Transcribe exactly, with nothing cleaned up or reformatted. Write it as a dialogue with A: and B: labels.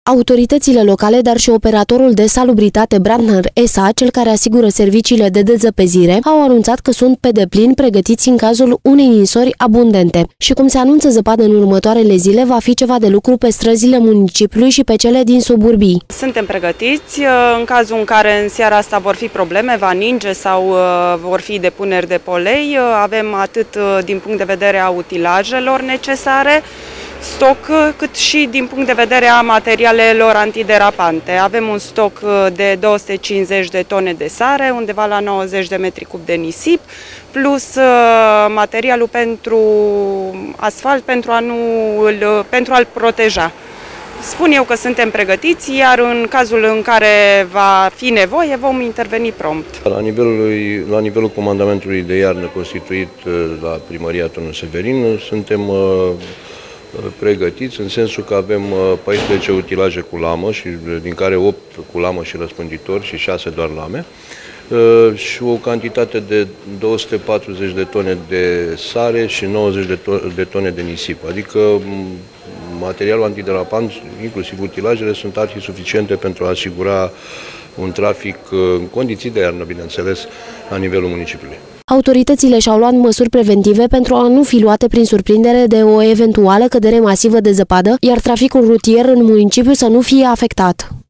A: Autoritățile locale, dar și operatorul de salubritate Brandner S A, cel care asigură serviciile de dezăpezire, au anunțat că sunt pe deplin pregătiți în cazul unei ninsori abundente. Și cum se anunță zăpadă în următoarele zile, va fi ceva de lucru pe străzile municipiului și pe cele din suburbii.
B: Suntem pregătiți în cazul în care în seara asta vor fi probleme, va ninge sau vor fi depuneri de polei. Avem atât din punct de vedere a utilajelor necesare, stoc, cât și din punct de vedere a materialelor antiderapante. Avem un stoc de două sute cincizeci de tone de sare, undeva la nouăzeci de metri cub de nisip, plus materialul pentru asfalt pentru a nu îl, pentru a-l proteja. Spun eu că suntem pregătiți, iar în cazul în care va fi nevoie, vom interveni prompt.
C: La nivelul, la nivelul comandamentului de iarnă constituit la Primăria Turnul Severin, suntem pregătiți în sensul că avem paisprezece utilaje cu lamă, și, din care opt cu lamă și răspânditori și șase doar lame, și o cantitate de două sute patruzeci de tone de sare și nouăzeci de tone de nisip. Adică materialul antiderapant, inclusiv utilajele, sunt arhi suficiente pentru a asigura un trafic în condiții de iarnă, bineînțeles, la nivelul municipiului.
A: Autoritățile și-au luat măsuri preventive pentru a nu fi luate prin surprindere de o eventuală cădere masivă de zăpadă, iar traficul rutier în municipiu să nu fie afectat.